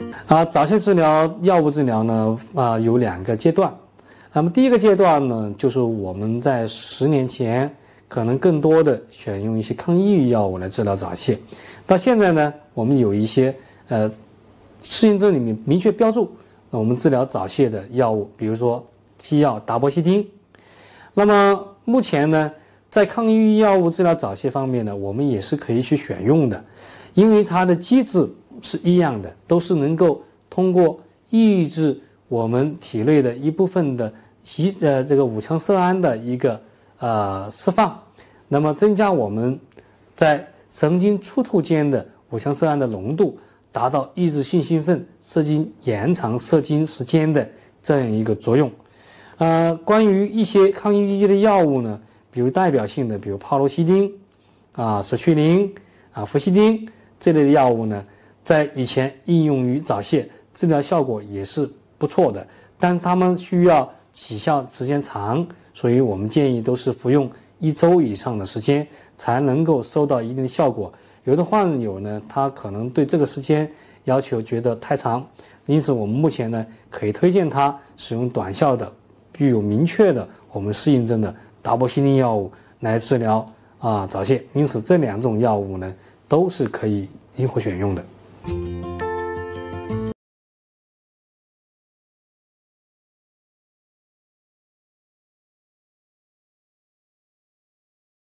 早泄治疗药物治疗呢有2个阶段。那么第一个阶段呢，就是我们在10年前可能更多的选用一些抗抑郁药物来治疗早泄，到现在呢，我们有一些适应症里面明确标注我们治疗早泄的药物，比如说西药达波西汀。那么目前呢，在抗抑郁药物治疗早泄方面呢，我们也是可以去选用的，因为它的机制是一样的，都是能够通过抑制我们体内的一部分的这个五羟色胺的一个释放，那么增加我们在神经触突间的五羟色胺的浓度，达到抑制性兴奋、延长射精时间的这样一个作用。关于一些抗抑郁的药物呢，比如代表性的，比如帕罗西汀、舍去林、氟西汀这类的药物呢，在以前应用于早泄，治疗效果也是不错的，但它们需要起效时间长，所以我们建议都是服用1周以上的时间才能够收到一定的效果。有的患友呢，他可能对这个时间要求觉得太长，因此我们目前呢，可以推荐他使用短效的、具有明确的我们适应症的达波西汀药物来治疗早泄。因此这2种药物呢，都是可以灵活选用的。